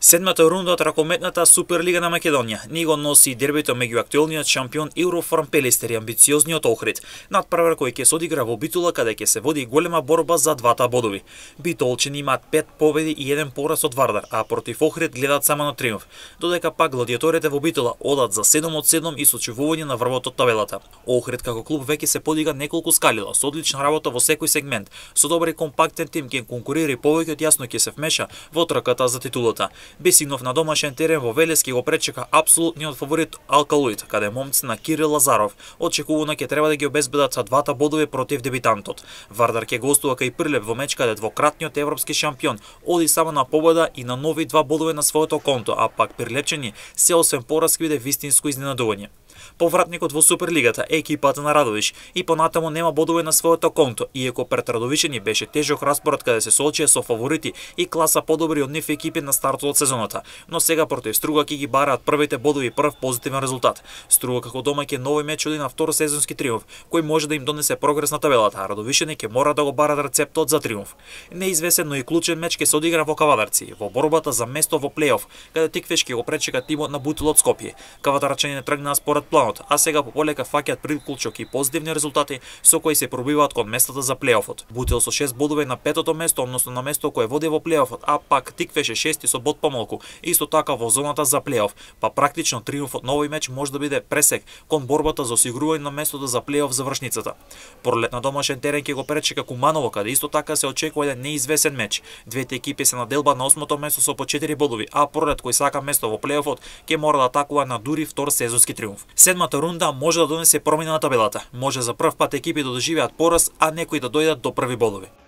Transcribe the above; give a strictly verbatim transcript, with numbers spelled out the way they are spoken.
Седмата рунда од ракометната Суперлига на Македонија ни го носи дербито меѓу актуелниот шампион Eurofarm Пелистер и амбициозниот Охрид. Надпревар кој ќе се одигра во Битола, каде ќе се води голема борба за двата бодови. Битолчани имаат пет победи и еден пораз од Вардар, а против Охрид гледаат само на триумф. Додека пак гладиаторите во Битола одат за седум од седум и сочувување на врвот од табелата. Охрид како клуб веќе се подига неколку скалила, со одлична работа во секој сегмент, со добар и компактен тим ќе конкурира и повеќе од јасно ќе се вмеша во трката за титулата. Бесигнов на домашен терен во Велески го пречека апсолутниот фаворит Алкалуид, каде момци на Кирил Лазаров очекувано ќе треба да ги обезбедат двата бодови против дебитантот. Вардар ќе гостува кај Прилеп во меч каде двократниот европски шампион оди само на победа и на нови два бодови на своето конто, а пак Прилепчани се освен пораз биде вистинско изненадување. Повратникот во Суперлигата е екипата на Радовиш и понатаму нема бодови на своето конто, иако пред Радовишани беше тежок распоред каде се соочија со фаворити и класа подобри од нив екипи на стартот од сезоната, но сега против Струга ќе ги бараат првите бодови и прв позитивен резултат. Струга како домаќин нови меч оди на втор сезонски триумф, кој може да им донесе прогрес на табелата, а Радовишани ќе мора да го барат рецептот за триумф. Неизвесен, но и клучен меч ќе се одигра во Кавадарци, во борбата за место во плейоф, каде Тиквеш ќе го пречека тимот на Бутил од Скопје. Кавадарчани не тргнаа според планот, а сега пополека фаќаат приклучок и позитивни резултати со кои се пробиваат кон местата за плейофот. Бутил со шест бодови на петото место, односно на место кое води во плейофот, а пак Тиквеш е шести со бод помалку, исто така во зоната за плейоф. Па практично триумфот на овој меч може да биде пресек кон борбата за осигурување на местото за плейоф завршницата. Пролет на домашен терен ќе го пречека Куманово, каде исто така се очекува еден неизвесен меч. Двете екипи се на делба на осмото место со по четири бодови, а Пролет кој сака место во плейофот ќе мора да атакува на дури втор сезонски триумф. Седмата рунда може да донесе промена на табелата. Може за прв пат екипи да доживеат пораз, а некои да дојдат до први бодови.